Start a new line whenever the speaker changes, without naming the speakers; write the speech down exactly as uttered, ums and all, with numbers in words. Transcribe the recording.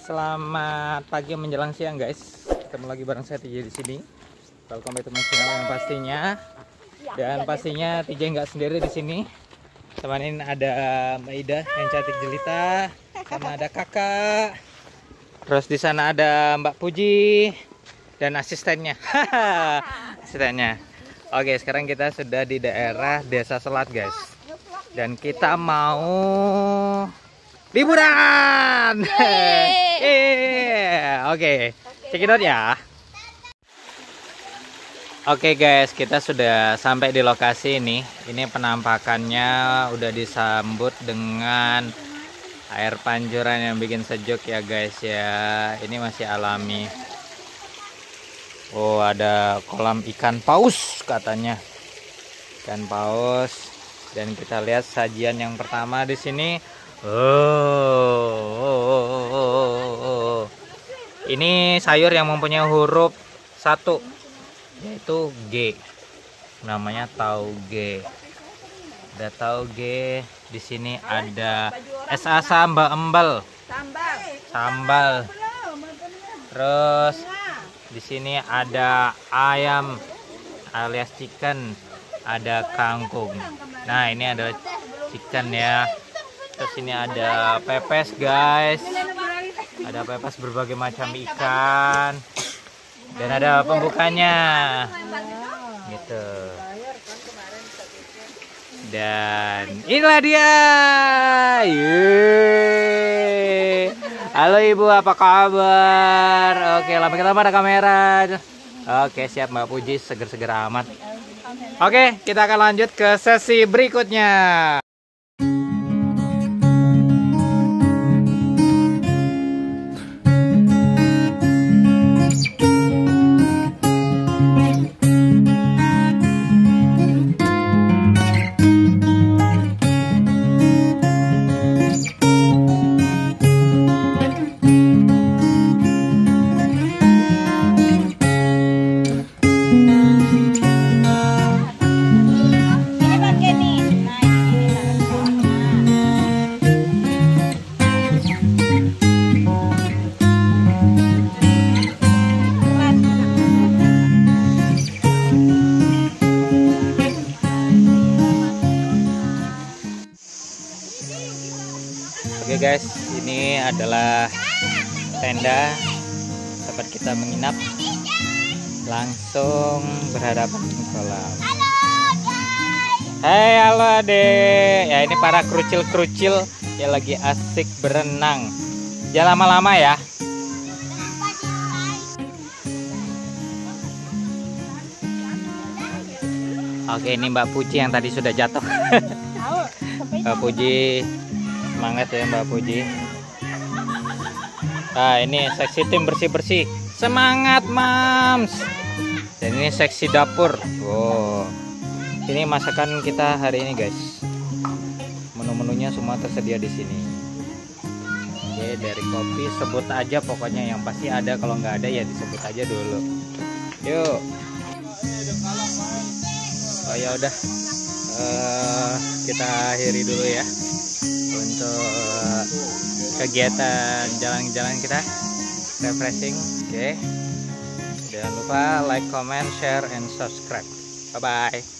Selamat pagi menjelang siang guys. Ketemu lagi bareng saya T J di sini. Welcome back to my channel yang pastinya. Dan pastinya T J nggak sendiri di sini. Temanin ada Mbak Ida yang cantik jelita, sama ada kakak. Terus di sana ada Mbak Puji dan asistennya. Asistennya. Oke, sekarang kita sudah di daerah Desa Selat guys. Dan kita mau liburan. Yeah. Oke, check it out ya. Oke guys, kita sudah sampai di lokasi ini. Ini penampakannya udah disambut dengan air pancuran yang bikin sejuk ya guys ya. Ini masih alami. Oh, ada kolam ikan paus katanya. Ikan paus. Dan kita lihat sajian yang pertama di sini. Oh, oh, oh, oh, oh. Ini sayur yang mempunyai huruf satu, yaitu G. Namanya tauge. Ada tauge. Di sini ada es asam mbak embel. Sambal. Terus di sini ada ayam alias chicken. Ada kangkung. Nah, ini ada chicken ya. Terus ini ada pepes guys. Ada pepes berbagai macam ikan. Dan ada pembukanya. Gitu. Dan inilah dia. Yeay. Halo Ibu, apa kabar? Oke, lama-lama ada kamera. Oke, siap Mbak Puji, seger-seger amat. Oke, kita akan lanjut ke sesi berikutnya. Oke guys, ini adalah tenda tempat kita menginap, langsung berhadapan dengan kolam. Hai, halo adek. Ya, ini para kerucil-kerucil yang lagi asik berenang. Jangan lama-lama ya. Oke, ini Mbak Puji yang tadi sudah jatuh. Mbak Puji, semangat ya Mbak Puji. Nah, ini seksi tim bersih-bersih. Semangat Mams. Dan ini seksi dapur. Wow. Ini masakan kita hari ini guys. Menu-menunya semua tersedia di sini. Oke, dari kopi sebut aja pokoknya, yang pasti ada. Kalau nggak ada ya disebut aja dulu. Yuk. Oh ya udah. Uh, kita akhiri dulu ya untuk kegiatan jalan-jalan kita refreshing. Oke, okay. Jangan lupa like, comment, share, and subscribe. Bye bye.